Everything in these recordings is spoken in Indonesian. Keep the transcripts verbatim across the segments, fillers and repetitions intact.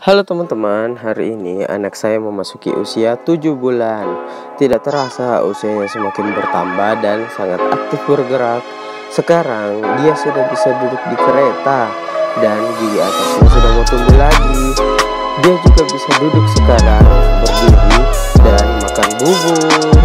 Halo teman-teman, hari ini anak saya memasuki usia tujuh bulan. Tidak terasa usianya semakin bertambah dan sangat aktif bergerak. Sekarang dia sudah bisa duduk di kereta dan gigi atasnya sudah mau tumbuh lagi. Dia juga bisa duduk sekarang, berdiri, dan makan bubur.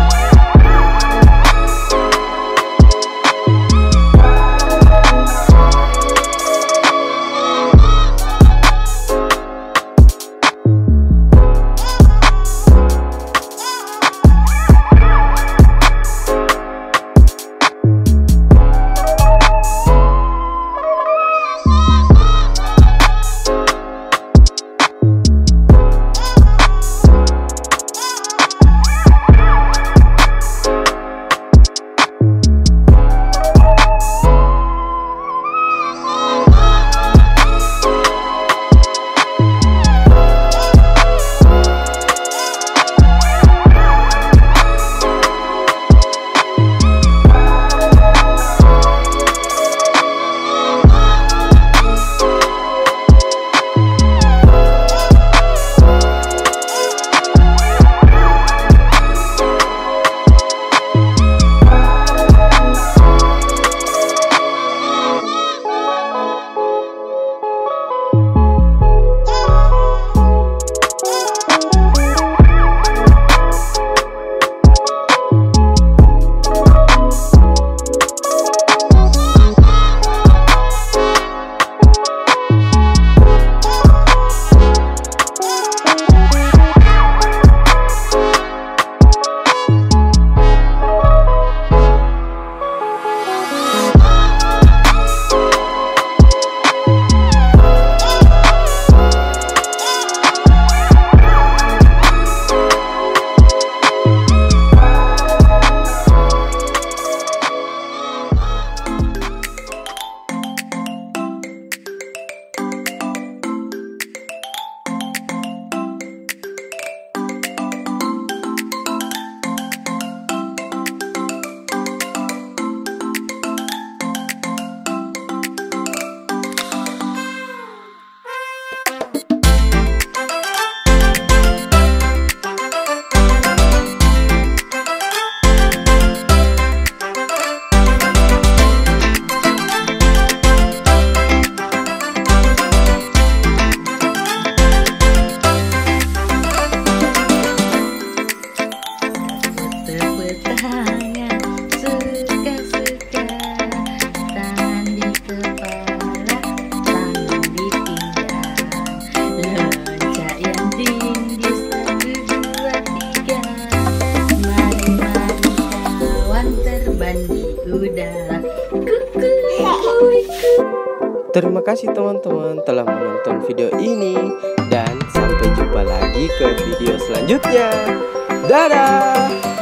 Terima kasih teman-teman telah menonton video ini, dan sampai jumpa lagi ke video selanjutnya. Dadah.